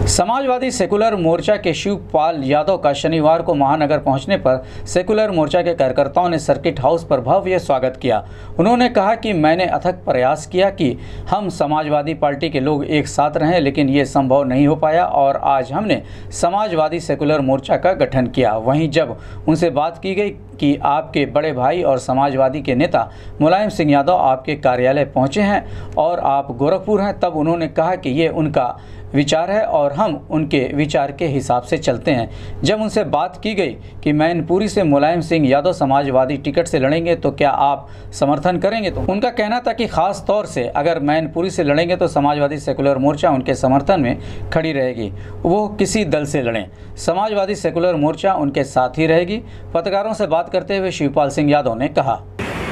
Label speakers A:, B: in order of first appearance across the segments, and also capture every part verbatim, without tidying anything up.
A: Samajwadi secular मोर्चा के शिवपाल यादव का शनिवार को महानगर पहुंचने पर सेकुलर मोर्चा के कार्यकर्ताओं ने सर्किट हाउस पर भव्य स्वागत किया। उन्होंने कहा कि मैंने अथक प्रयास किया कि हम समाजवादी पार्टी के लोग एक साथ रहें, लेकिन ये संभव नहीं हो पाया और आज हमने समाजवादी सेकुलर मोर्चा का गठन किया। वहीं जब उनसे बात की गई कि आपके बड़े भाई और समाजवादी के नेता मुलायम सिंह यादव आपके कार्यालय पहुंचे हैं और आप गोरखपुर हैं, तब उन्होंने कहा कि ये उनका विचार है और हम उनके विचार के हिसाब से चलते हैं। जब उनसे बात की गई कि मैनपुरी से मुलायम सिंह यादव समाजवादी टिकट से लड़ेंगे तो क्या आप समर्थन करेंगे, तो उनका कहना था कि खास तौर से अगर मैनपुरी से लड़ेंगे तो समाजवादी सेकुलर मोर्चा उनके समर्थन में खड़ी रहेगी, वो किसी दल से लड़ें, समाजवादी सेकुलर मोर्चा उनके साथ ही रहेगी। पत्रकारों से बात करते हुए शिवपाल सिंह यादव ने कहा,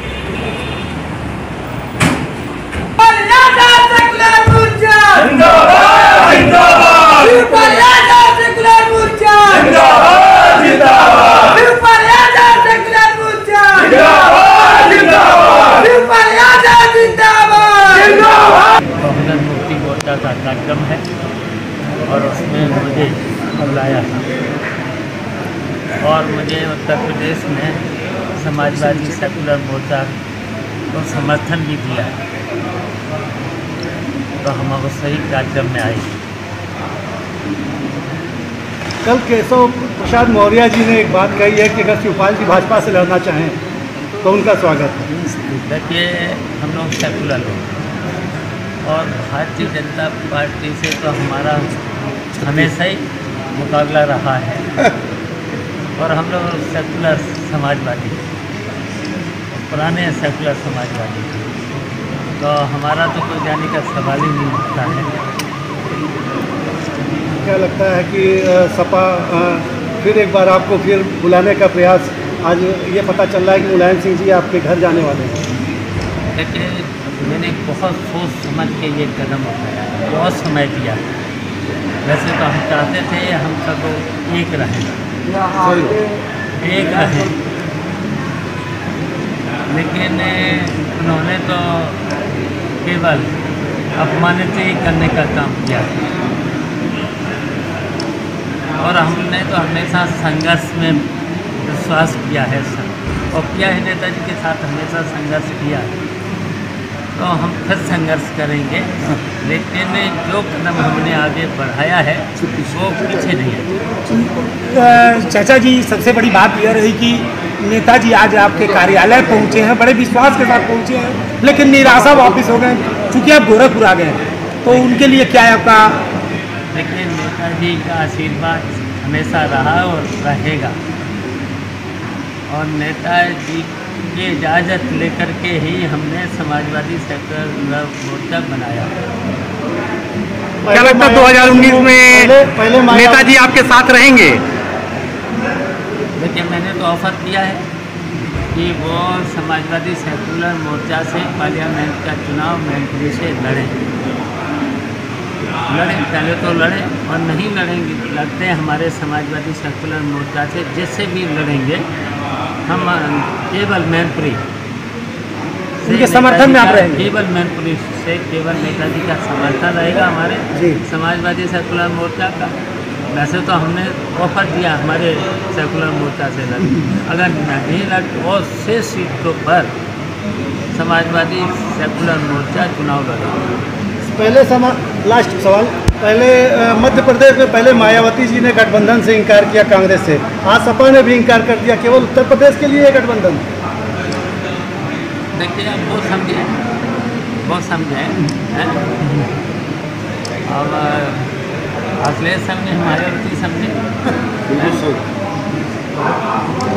B: बहुजन मुक्ति मोर्चा का कार्यक्रम है और उसमें मुझे बुलाया था और मुझे उत्तर प्रदेश में समाजवादी सेकुलर मोर्चा को समर्थन भी दिया, तो हम अब सही कार्यक्रम में आए।
C: कल केशव प्रसाद मौर्य जी ने एक बात कही है कि अगर शिवपाल जी भाजपा से लड़ना चाहें तो उनका स्वागत है।
B: देखिए, हम लोग सेकुलर लोग और भारतीय जनता पार्टी से तो हमारा हमेशा ही मुकाबला रहा है और हम लोग सेकुलर समाजवादी, पुराने सेकुलर समाजवादी, तो हमारा तो कोई जाने का सवाल ही नहीं होता है।
C: क्या लगता है कि सपा फिर एक बार आपको फिर बुलाने का प्रयास, आज ये पता चल रहा है कि मुलायम सिंह जी आपके घर जाने वाले हैं?
B: देखिए, मैंने बहुत सोच समझ के ये कदम उठाया, बहुत समय दिया। वैसे तो हम चाहते थे हम सब एक रहें, एक रहें, लेकिन उन्होंने तो केवल अपमानित ही करने का काम किया और हमने तो हमेशा संघर्ष में विश्वास किया है सर और किया है, नेताजी के साथ हमेशा संघर्ष किया, तो हम फिर संघर्ष करेंगे, लेकिन जो कदम हमने आगे बढ़ाया है वो पीछे नहीं है।
D: चाचा जी, सबसे बड़ी बात यह रही कि नेताजी आज आपके कार्यालय पहुंचे हैं, बड़े विश्वास के साथ पहुंचे हैं, लेकिन निराशा वापस हो गए चूँकि आप गोरखपुर आ गए, तो उनके लिए क्या है आपका?
B: देखिए, नेताजी का आशीर्वाद हमेशा रहा और रहेगा और नेताजी की इजाज़त लेकर के ही हमने समाजवादी सेकुलर मोर्चा बनाया।
D: क्या लगता है दो हज़ार उन्नीस में पहले, पहले नेताजी आपके साथ रहेंगे?
B: देखिए, मैंने तो ऑफर किया है कि वो समाजवादी सेकुलर मोर्चा से पार्लियामेंट का चुनाव मैनपुरी से लड़ें लड़ें पहले तो लड़ें और नहीं लड़ेंगे, लड़ते हैं हमारे समाजवादी सेकुलर मोर्चा से, जिससे भी लड़ेंगे हम केवल मैनपुरी
D: उनके समर्थन में आप रहेंगे।
B: केवल मैनपुरी से केवल नेताजी का समर्थन रहेगा हमारे समाजवादी सेकुलर मोर्चा का। वैसे तो हमने ऑफर दिया हमारे सेकुलर मोर्चा से लड़, अगर नहीं लड़ और शेष सीटों पर समाजवादी सेकुलर मोर्चा चुनाव लड़ेगा।
C: पहले समा लास्ट सवाल, पहले मध्य प्रदेश में पहले मायावती जी ने गठबंधन से इनकार किया कांग्रेस से, आज सपा ने भी इनकार कर दिया, केवल उत्तर प्रदेश के लिए गठबंधन?
B: देखिए, आप बहुत समझे बहुत समझे अब अखिलेश समझे, मायावती समझे।